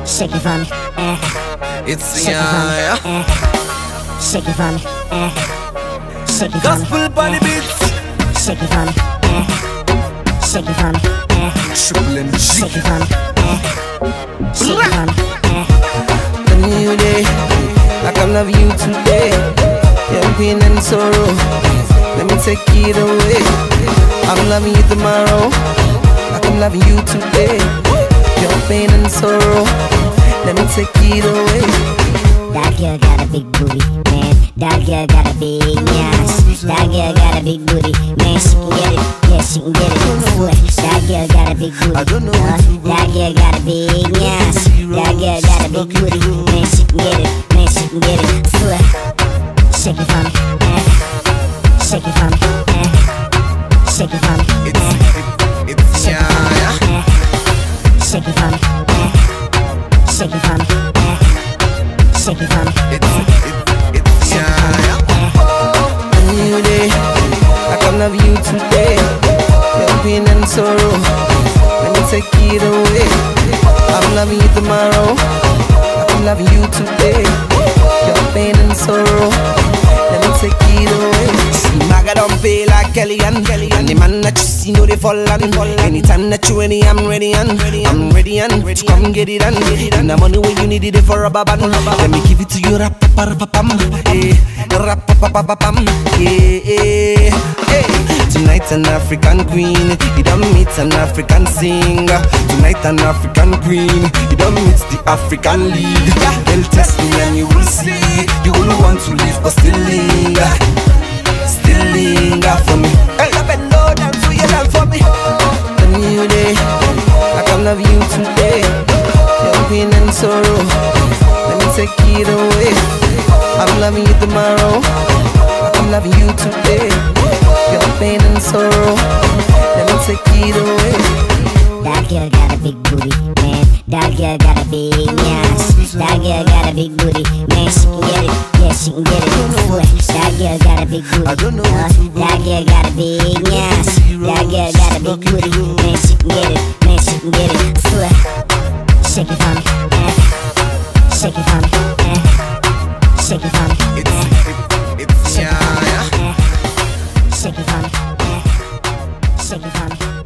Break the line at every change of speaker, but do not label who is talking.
Shake it for me,
It's
shake it for me, shake it for me, shake it for me,
Gospel Body Beats,
shake it for me, shake it for me,
Triple M G.
shake it for me, shake it for me.
A new day, like I'm loving you today. Your pain and sorrow, let me take it away. I'm loving you tomorrow, like I'm loving you today. Your pain and sorrow, let me take it away.
That girl got a big booty, man. That girl got a big ass. That girl got a big booty, man. She can get it, yeah, she can get it. That girl got a big booty.
I don't know what to go.
That girl got a big ass. That girl got a big booty, man. She can get it, man. She can get it. Shake it for me, shake it for me, shake it for me.
It's yeah.
Shake it for me, shake it for me, shake it for me.
It's yeah.
A new day, like I'm loving you today. Your pain and sorrow, let me take it away. I'm loving you tomorrow, like I'm loving you today. Your pain and sorrow, let me take it away. See, Maga don't pay like Kellyanne. And the man that you see know they fall on. Anytime that you ready, I'm ready and I'm ready and come get it and the money when you need it for a baban. Let me give it to you, rap pa pa pam, rap pa pa pam, yeah. Tonight an African queen, you don't meet an African singer. Tonight an African queen, you don't meet the African league. They'll test me and you will see. You will want to leave but still linger. Still linger for me. Hey, I bend low down so you dance for me. A new day, like I'm loving you today. Your pain and sorrow, let me take it away. I'm loving you tomorrow, like I'm loving you today. Your pain and sorrow, let me take it away.
That girl got a big booty, man. That girl got a big ass. That girl got a big booty, man. She can get it, yeah, she can get it. That girl got a big booty.
I don't know what to go.
That girl got a big ass. That girl got a big booty, man. She can get it, man. She can get it. Shake it for me, shake it for me, shake it for me.
It's yeah.
Shake it for me, shake it for me.